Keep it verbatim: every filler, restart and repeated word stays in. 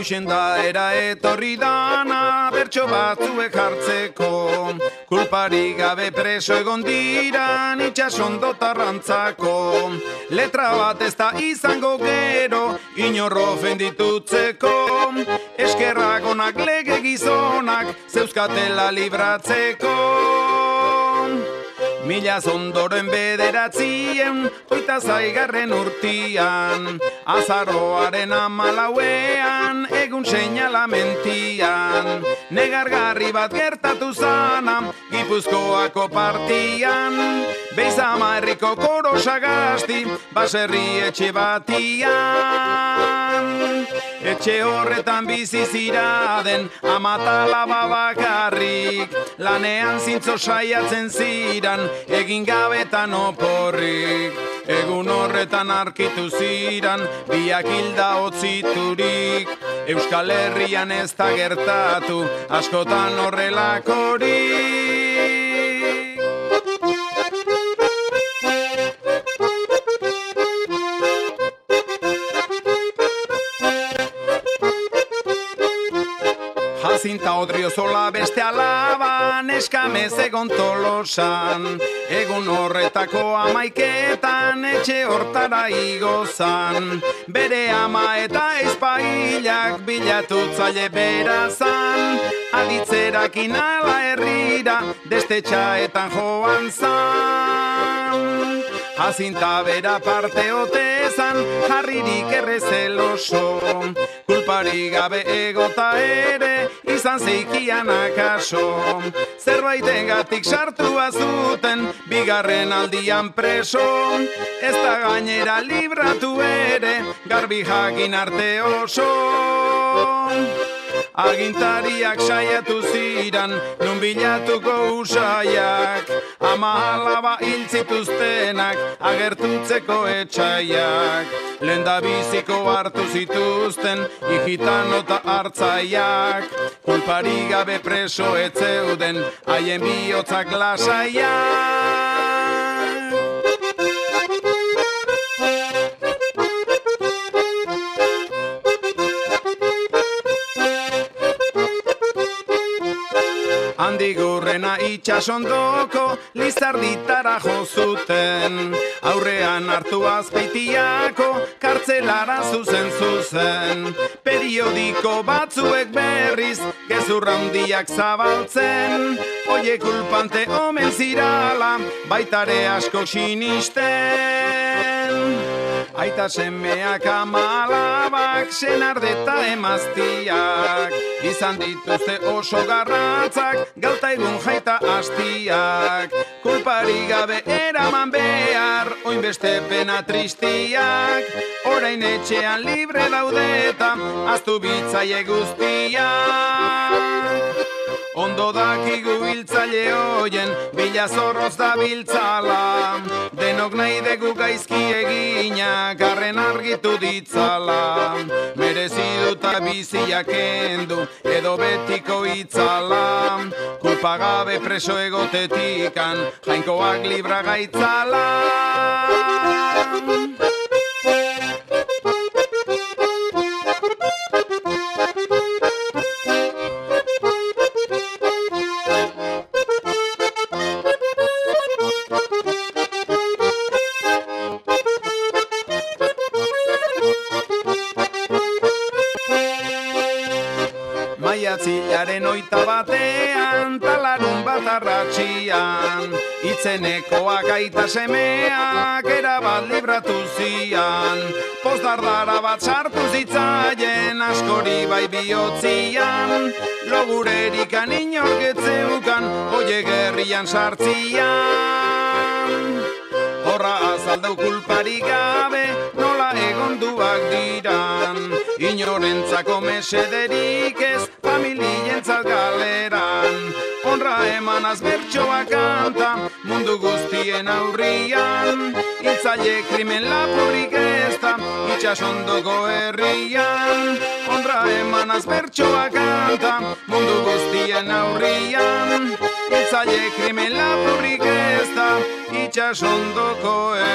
Hauxen da era etorri dana bertso batzuek hartzeko. Kulparik gabe preso egon diran itxasondo tarrantzako. Letra bat ez da izango gero inor ofenditutzeko. Eskerrak onak lege gizonak zeuzkatela libratzeko. Mila zondoren bederatzien, oita zaigarren urtian, azaroaren amalauean, egun seinalamentian. Negargarri bat gertatu zana, Gipuzkoako partian, Beizama herriko koro sagasti, baserri etxe batian. Etxe horretan bizi ziraden, amatalaba bakarrik, lanean zintzo saiatzen ziran, egin gabetan oporrik. Egun horretan arkitu ziran, biak hilda hotziturik. Euskal Herrian ez da gertatu, askotan horrelakorik. Jacinta Odriozola beste alaban, eskamez egon Tolosan. Egun horretako amaiketan, etxe hortara igozan. Bere ama eta ezpailak bilatutzaile berazan. Aditzerakin ala herrira, destetxaetan joan zan. Jacinta bera parte otezan, jarririk errezeloso. Kulpari gabe egota ere, izan zeikian akaso. Zerbaitengatik sartua zuten, bigarren aldian preso. Ez da gainera libratu ere, garbi jakin arte oso. Agintariak saiatu ziran, nun bilatuko usaiak. Ama alaba hiltzituztenak, agertutzeko etxaiak. Lenda biziko hartu zituzten, hijitano eta hartzaiak. Kulpari gabe preso etzeuden, haien bihotzak lasaiak. Handigurrena itxasondoko lizarditara jo zuten. Aurrean hartu Azpeitiako kartzelara zuzen zuzen. Periodiko batzuek berriz gezurra handiak zabaltzen. Oie kulpante omen zirala baitare asko sinisten. Aita semeak amalabak, senardeta emaztiak. Izan dituzte oso garratzak, galta egun jaita hastiak. Kulpari gabe eraman behar, oin beste pena tristiak. Orain etxean libre daudeta, aztu bitzaile guztiak. Ondo dakigu hiltzaile hoien, bila zorroz da biltzala. Denok nahi dugu gaizki egina, garren argitu ditzala. Merezi duta biziak endu, edo betiko itzala. Kulpa gabe preso egotetikan, jainkoak libra gaitzala. Maiatzilaren oita batean, talarun bat arratxian. Itzenekoak aita semeak erabat libratu zian. Postardara bat sartu zitzaien, askori bai bihotzian. Logurerikan inorketzeukan, oie gerrian sartzian. Horra azaldau kulpari gabe, nola egonduak diran. Inorentzako mesederik ez, familientzat galeran. Honra emanaz bertsoa kanta, mundu guztien aurrian. Hiltzaile krimen lapurrik ez da, itxasondoko herrian. Honra emanaz bertsoa kanta, mundu guztien aurrian. Hiltzaile krimen lapurrik ez da, itxasondoko herrian.